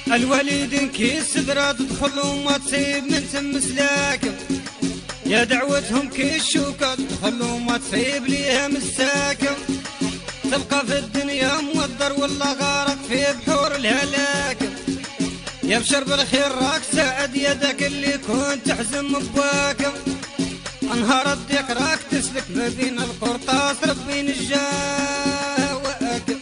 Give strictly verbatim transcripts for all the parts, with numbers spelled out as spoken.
الوالدين كي السدرة تدخل وما تصيب من تم سلاكم، يا دعوتهم كي الشوكة تدخل وما تصيب ليها مساكم. تبقى في الدنيا موضر والله غارق في بحور الهلاكم، يا بشر بالخير راك ساعد يدك اللي كنت تحزم بواكم. انهار الضيق راك تسلك ما بين القرطاس ربي نجاه واكم.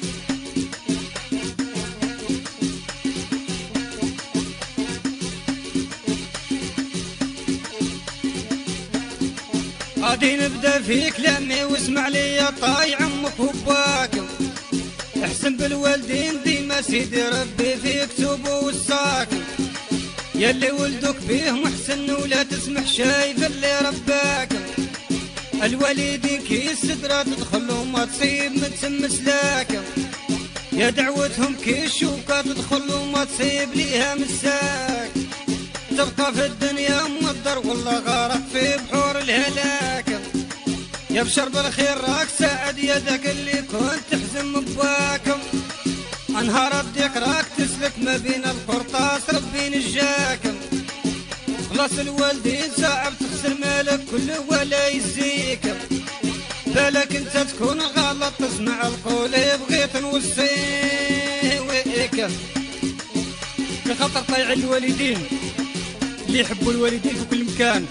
غادي نبدا في كلامي واسمع لي طايع عمك وباكم. احسن بالوالدين ديما سيدي ربي فيك توب وساكم، يلي ولدك بيه محسن ولا تسمح شايف اللي رباكم. الوالدين كي السدرة تدخل وما تصيب من تم سلاكم، يا دعوتهم كي الشوكة تدخل وما تصيب ليها مساك. تبقى في الدنيا مضر والله غارق في بحور الهلاكم، يا بشر بالخير راك ساعد يدك اللي كنت تحزم بواكم. انهار الضيق راك تسلك ما بين القرطاس ربي نجاكم. خلاص الوالدين صعب تخسر مالك كله ولا يزيكم، بالك انت تكون غلط تسمع القول بغيت نوصيه ويكم. بخطر طيع الوالدين اللي يحبوا الوالدين في كل مكان.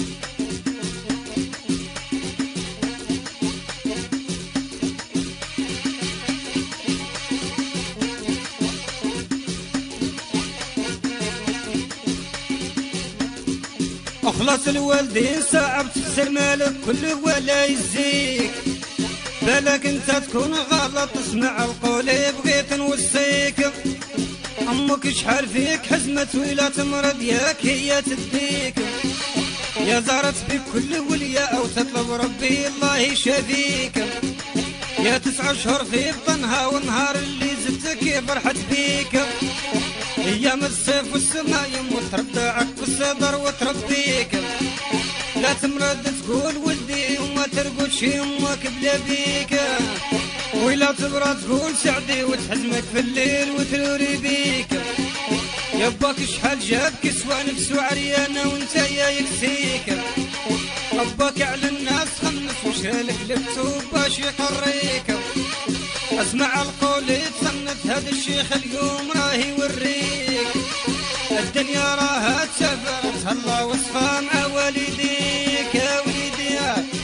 اخلص الوالدين صعب تخسر مالك كله ولا يزيك، بالك انت تكون غلط تسمع القول بغيت نوصيك. امك شحال فيك حزمت ولا تمرض ياك هي تديك، يا زارت بك كل وليا او تطلب ربي الله يشافيك. يا تسع اشهر في بطنها والنهار اللي زدتك فرحت بيك، ايام الصيف والسماء يموت ترضعك بالصدر وتربيك. لا تمرض تقول ولدي وما ترقدش امك بلا بيك، ولا تبرد تقول سعدي وتحزمك في الليل وتروري بيك. يباك شحال جاب كسوة نفسه عريانة وانت يا يكسيك، رباك على الناس خمس وشالك لبسه باش يقريك. اسمع القول يتصنت هذا الشيخ اليوم راه يوريك، الدنيا راها تسافرت الله وصفها مع والديك. يا وليدي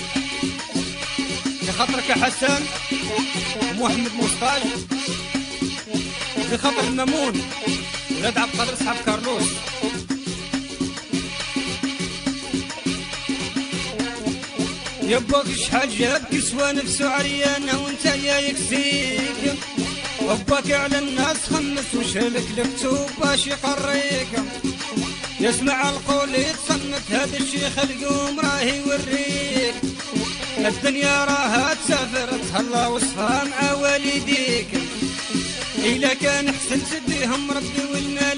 بخاطرك يا حسن ومحمد مصطاج، بخاطر المامون ولاد عبد القادر صحاب كارلوس. يباك شحال جاب كسوة نفسه عريانة وانت يا يكسيك، رباك على الناس خمس وشالك لكتوب باش يقريك. يسمع القول يتصنت هذا الشيخ اليوم راه يوريك، الدنيا راها تسافر تهلا وصفها مع والديك. إلا كان حسن تديهم ربي والمال